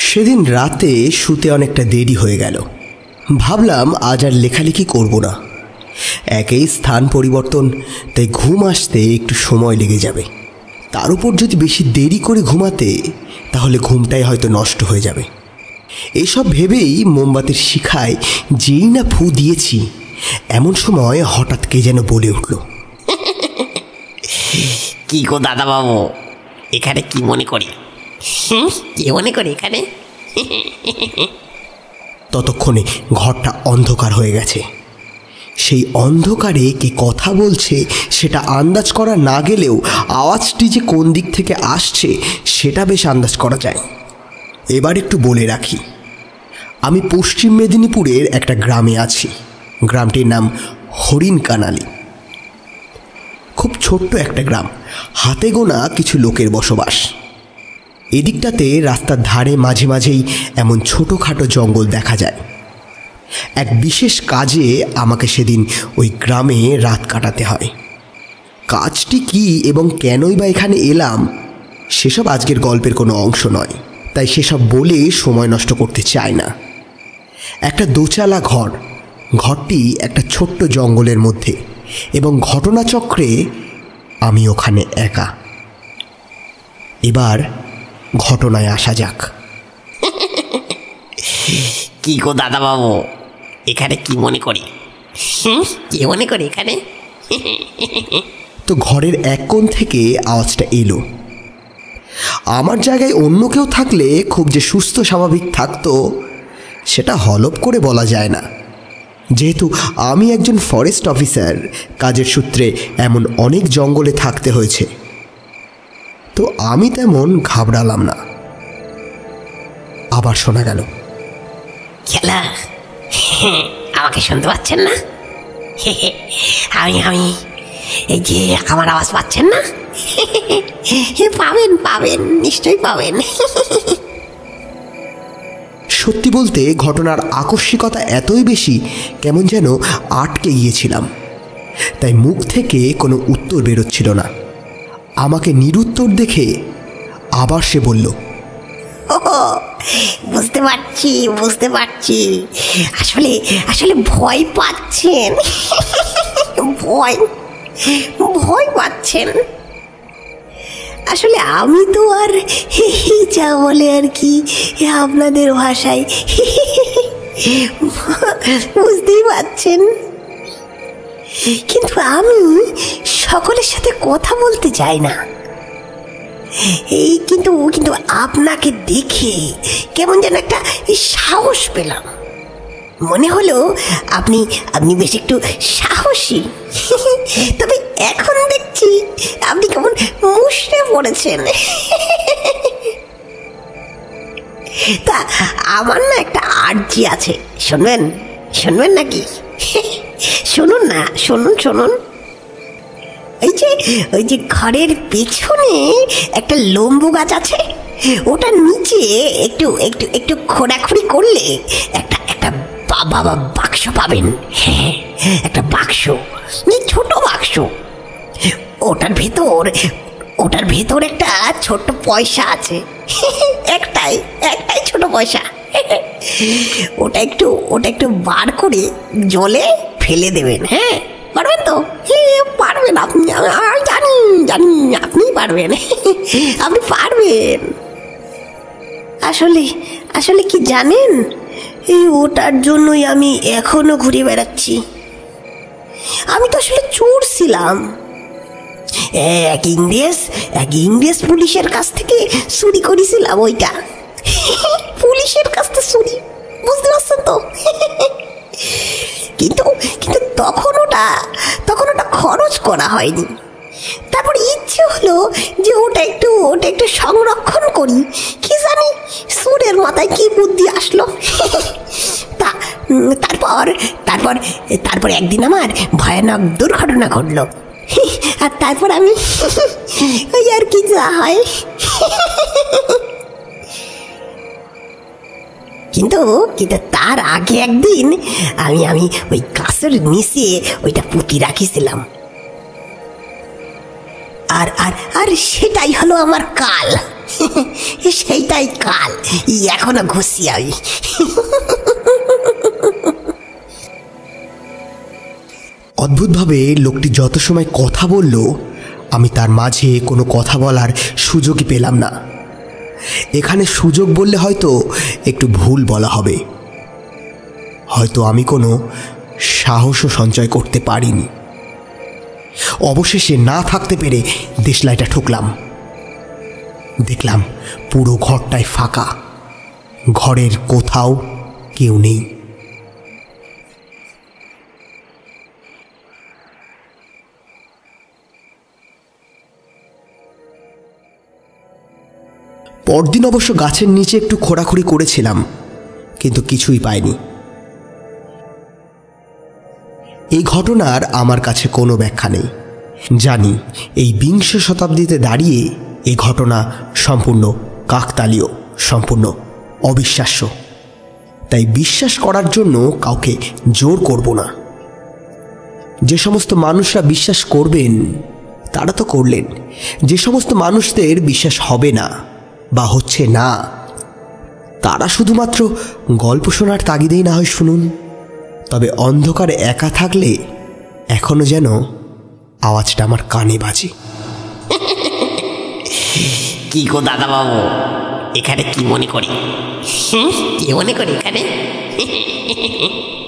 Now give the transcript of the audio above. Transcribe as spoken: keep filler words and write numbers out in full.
সেদিন রাতে শুতে অনেকটা দেরি হয়ে গেল। ভাবলাম আজ আর লেখালেখি করব না, একেই স্থান পরিবর্তন, তাই ঘুম আসতে একটু সময় লেগে যাবে। তার উপর যদি বেশি দেরি করে ঘুমাতে তাহলে ঘুমটাই হয়তো নষ্ট হয়ে যাবে। এসব ভেবেই মোমবাতির শিখায় যেই না ফু দিয়েছি, এমন সময় হঠাৎ কে যেন বলে উঠল, কি গো দাদা বাবু, এখানে কি মনে করি? কি মনে করি এখানে? ততক্ষণে ঘরটা অন্ধকার হয়ে গেছে। সেই অন্ধকারে কে কথা বলছে সেটা আন্দাজ করা না গেলেও আওয়াজটি যে কোন দিক থেকে আসছে সেটা বেশ আন্দাজ করা যায়। এবার একটু বলে রাখি, আমি পশ্চিম মেদিনীপুরের একটা গ্রামে আছি। গ্রামটির নাম হরিণকানালি। খুব ছোট্ট একটা গ্রাম, হাতে গোনা কিছু লোকের বসবাস। এদিকটাতে রাস্তার ধারে মাঝে মাঝেই এমন ছোটোখাটো জঙ্গল দেখা যায়। এক বিশেষ কাজে আমাকে সেদিন ওই গ্রামে রাত কাটাতে হয়। কাজটি কি এবং কেনই বা এখানে এলাম সেসব আজকের গল্পের কোনো অংশ নয়, তাই সেসব বলে সময় নষ্ট করতে চাই না। একটা দোচালা ঘর, ঘরটি একটা ছোট্ট জঙ্গলের মধ্যে, এবং ঘটনাচক্রে আমি ওখানে একা। এবার ঘটনায় আসা যাক। কি গো দাদা বাবু, এখানে কি মনে করি? কি মনে করি এখানে? তো ঘরের এক কোণ থেকে আওয়াজটা এলো। আমার জায়গায় অন্য কেউ থাকলে খুব যে সুস্থ স্বাভাবিক থাকতো সেটা হলপ করে বলা যায় না। যেহেতু আমি একজন ফরেস্ট অফিসার, কাজের সূত্রে এমন অনেক জঙ্গলে থাকতে হয়েছে, তো আমি তেমন ঘাবড়ালাম না। আবার শোনা গেল, খেলা, আমাকে শুনতে পাচ্ছেন না? আমি আমি এই যে আমার আওয়াজ পাচ্ছেন না? পাবেন পাবেন নিশ্চয়ই পাবেন। সত্যি বলতে ঘটনার আকস্মিকতা এতই বেশি, কেমন যেন আটকে গিয়েছিলাম। তাই মুখ থেকে কোনো উত্তর বেরোচ্ছিল না। আমাকে নিরুত্তর দেখে আবার সে বলল, ও বুঝতে পারছি বুঝতে পারছি আসলে আসলে ভয় পাচ্ছেন। ভয় ভয় পাচ্ছেন আসলে আমি তো আর যা বলে আর কি আপনাদের ভাষায়, বুঝতেই পারছেন। কিন্তু আমি সকলের সাথে কথা বলতে চাই না। এই কিন্তু কিন্তু আপনাকে দেখে কেমন যেন একটা সাহস পেলাম। মনে হলো আপনি আপনি বেশ একটু সাহসী। তবে এখন দেখছি আপনি কেমন মুষড়ে পড়েছেন। তা আমার না একটা আর্জি আছে, শুনবেন? শুনবেন নাকি? শুনুন না, শুনুন শুনুন। ওই যে ওই যে ঘরের পেছনে একটা লম্বু গাছ আছে, ওটার নিচে একটু একটু একটু খোঁড়াখুড়ি করলে একটা একটা বাবা বাক্স পাবেন। হ্যাঁ, একটা বাক্স, ছোট বাক্স। ওটার ভেতর ওটার ভেতর একটা ছোট্ট পয়সা আছে। একটাই একটাই ছোট পয়সা। ওটা একটু ওটা একটু বার করে জলে ফেলে দেবেন। হ্যাঁ, পারবেন তো? হ্যাঁ পারবেন আপনি, আমি জানি জানি আপনি পারবেন। আপনি পারবেন। আসলে আসলে কি জানেন, এই ওটার জন্যই আমি এখনো ঘুরে বেড়াচ্ছি। আমি তো আসলে চোর ছিলাম। এক ইংরেজ এক ইংরেজ পুলিশের কাছ থেকে চুরি করেছিলাম ওইটা। পুলিশের কাছ থেকে চুরি, বুঝতে পারছেন তো? কিন্তু কিন্তু তখন ওটা তখন ওটা খরচ করা হয়নি। তারপর ইচ্ছে হলো যে ওটা একটু ওটা একটু সংরক্ষণ করি। কি জানি সুরের মাথায় কি বুদ্ধি আসলো। তা তারপর তারপর তারপর একদিন আমার ভয়ানক দুর্ঘটনা ঘটলো। আর তারপর আমি ওই আর কি যা হয়। কিন্তু কিন্তু তার আগে একদিন আমি আমি ওই গাছের নিচে ওইটা পুঁতি রাখিছিলাম। আর আর আর সেটাই হলো আমার কাল। সেইটাই কাল, এখনো ঘুষি আমি। অদ্ভুতভাবে লোকটি যত সময় কথা বলল, আমি তার মাঝে কোনো কথা বলার সুযোগই পেলাম না। এখানে সুযোগ বললে হয়তো একটু ভুল বলা হবে, হয়তো আমি কোনো সাহসও সঞ্চয় করতে পারিনি। অবশেষে না থাকতে পেরে দেশলাইটা ঠুকলাম। দেখলাম পুরো ঘরটায় ফাঁকা, ঘরের কোথাও কেউ নেই। পরদিন অবশ্য গাছের নিচে একটু খোঁড়াখুড়ি করেছিলাম, কিন্তু কিছুই পাইনি। এই ঘটনার আমার কাছে কোনো ব্যাখ্যা নেই। জানি এই বিংশ শতাব্দীতে দাঁড়িয়ে এই ঘটনা সম্পূর্ণ কাকতালীয়, সম্পূর্ণ অবিশ্বাস্য। তাই বিশ্বাস করার জন্য কাউকে জোর করব না। যে সমস্ত মানুষরা বিশ্বাস করবেন তারা তো করলেন, যে সমস্ত মানুষদের বিশ্বাস হবে না বা হচ্ছে না, তারা শুধুমাত্র গল্প শোনার তাগিদেই না হয় শুনুন। তবে অন্ধকারে একা থাকলে এখনো যেন আওয়াজটা আমার কানে বাজে। কি গো দাদা বাবু, এখানে কি মনে করি? কি মনে করি এখানে?